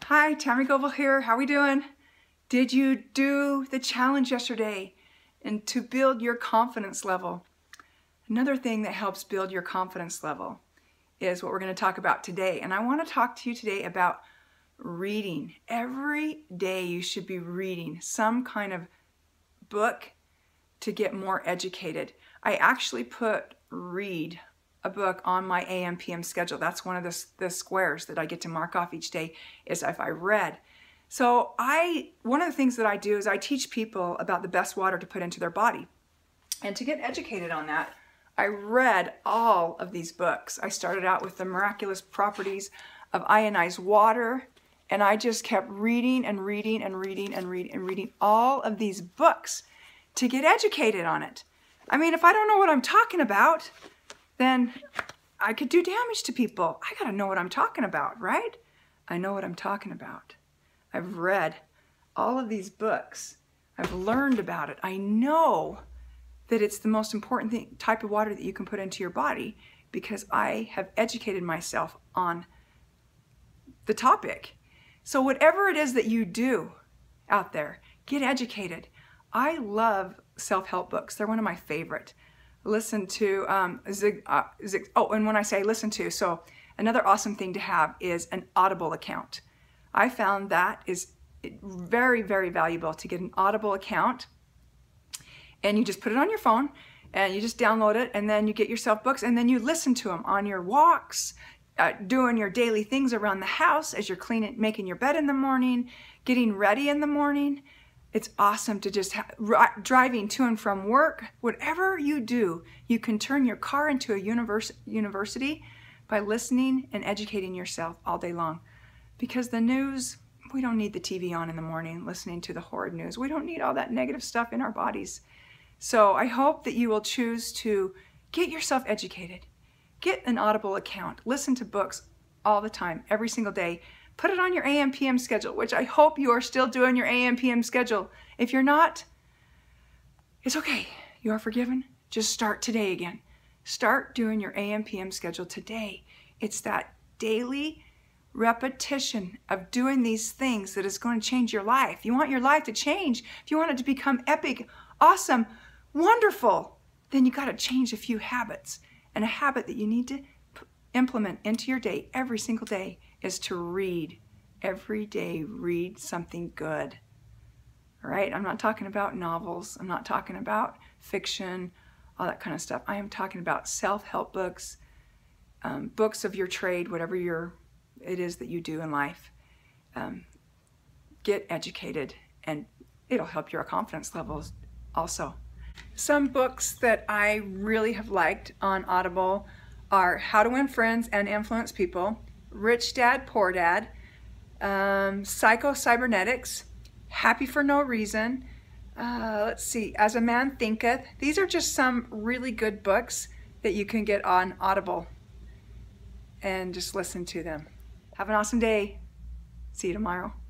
Hi, Tammy Goebel here. How we doing? Did you do the challenge yesterday and to build your confidence level? Another thing that helps build your confidence level is what we're going to talk about today. And I want to talk to you today about reading. Every day you should be reading some kind of book to get more educated. I actually put read a book on my AM PM schedule. That's one of the squares that I get to mark off each day is if I read. So one of the things that I do is I teach people about the best water to put into their body. And to get educated on that, I read all of these books. I started out with the miraculous properties of ionized water, and I just kept reading and reading and reading and reading and reading all of these books to get educated on it. I mean, if I don't know what I'm talking about, then I could do damage to people. I gotta know what I'm talking about, right? I know what I'm talking about. I've read all of these books. I've learned about it. I know that it's the most important type of water that you can put into your body because I have educated myself on the topic. So whatever it is that you do out there, get educated. I love self-help books. They're one of my favorite. Listen to and when I say listen to, so another awesome thing to have is an Audible account. I found that is very, very valuable to get an Audible account, and you just put it on your phone and you just download it, and then you get yourself books, and then you listen to them on your walks, doing your daily things around the house as you're cleaning, making your bed in the morning, getting ready in the morning. It's awesome to just driving to and from work. Whatever you do, you can turn your car into a university by listening and educating yourself all day long. Because the news, we don't need the TV on in the morning listening to the horrid news. We don't need all that negative stuff in our bodies. So I hope that you will choose to get yourself educated. Get an Audible account. Listen to books all the time, every single day. Put it on your AM PM schedule, which I hope you are still doing your AM PM schedule. If you're not, it's okay. You are forgiven. Just start today again. Start doing your AM PM schedule today. It's that daily repetition of doing these things that is going to change your life. You want your life to change. If you want it to become epic, awesome, wonderful, then you got to change a few habits. And a habit that you need to implement into your day every single day is to read. Every day, read something good. All right? I'm not talking about novels. I'm not talking about fiction, all that kind of stuff. I am talking about self-help books, books of your trade, whatever it is that you do in life. Get educated, and it'll help your confidence levels also. Some books that I really have liked on Audible are How to Win Friends and Influence People, Rich Dad, Poor Dad, Psycho Cybernetics, Happy for No Reason, let's see, As a Man Thinketh. These are just some really good books that you can get on Audible and just listen to them. Have an awesome day. See you tomorrow.